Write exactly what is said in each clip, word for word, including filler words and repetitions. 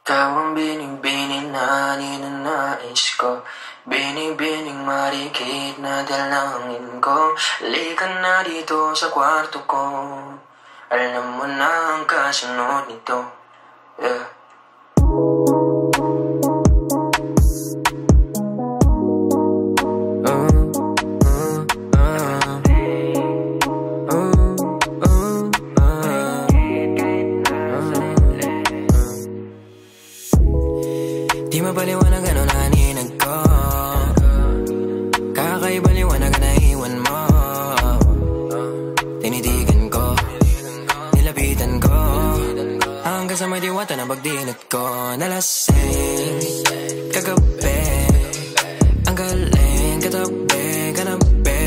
Ikaw ang binibini na ninanais ko, binibining marikit na dalangin ko. Lika na dito sa kwarto ko, alam mo na ang kasunod nito. Yeah. Di mapaliwanag ano naaninag ko, kakaibang liwanag na naiwan mo. Tinitigan ko, nilapitan ko, hanggang sa may diwata na pagdilat ko. Nalasing, kagabi, ang galing, katabi, kanabi,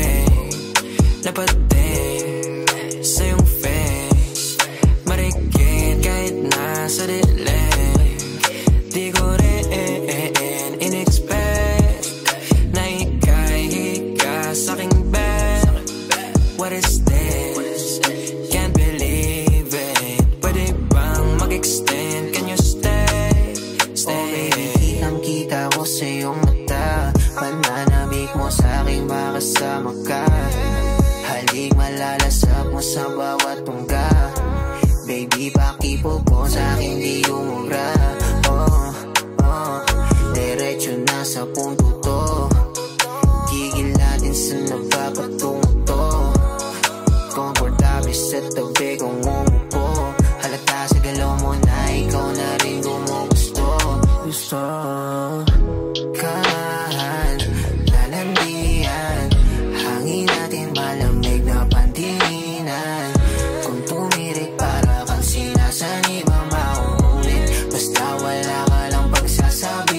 lapating sa iyong face. Marikit kahit nasa dilim, di ko rin inexpect na ika'y hihiga sa'king bed. What is this? Can't believe it. Pwede bang mag-extend? Can you stay? Stay. Oh baby, kitang-kita ko sa iyong mata, pananabik mo sa'king makasama ka. Halik malalasap mo sa bawat tungga. Baby, pakipo po sa'king di umubra. Diretso na sa punto to, gigil natin sa napapatungo to. Komportable sa tabi kong umupo, halata sa galaw mo na ikaw na rin gumugusto. Gusto kahan, lalandian, hangin natin malamig na pandinan. Kung tumirik para kang sinasanib ang mauulit, basta wala ka lang pagsasabi.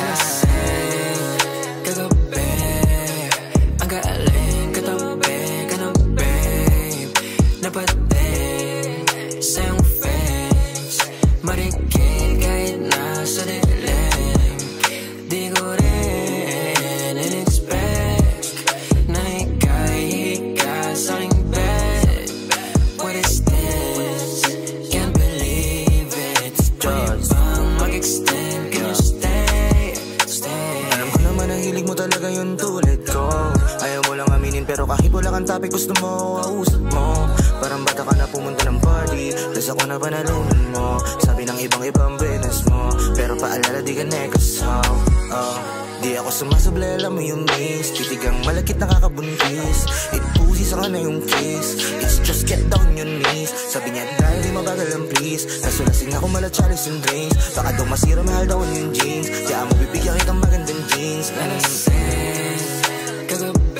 Sa iyong face, marikit kahit nasa dilim, di ko rin inexpect na ika'y hihiga sa'king bed. What is this? Can't believe it. Pwede bang mag-extend? Can you stay? Stay. Alam ko naman ang hilig mo talaga yun tulad ko. Ayaw mo lang aminin pero kahit wala kang topic gusto mo, ausap mo. Parang bata ka na pumunta ng party, tas ako na panalunan mo. Sabi ng ibang ibang business mo, pero paalala di ka nekasaw. uh, Di ako sumasablay, alam mo yung miss. Titigang malakit nakakabuntis, it pussy sa na yung kiss. It's just get down your knees. Sabi niya dahil di mabagal ang please, kaso lasing ako mala chalice and drinks. Baka daw masira mahal daw yung jeans, kaya mo bibigyan kitang magandang jeans. Nalasing, kagabi,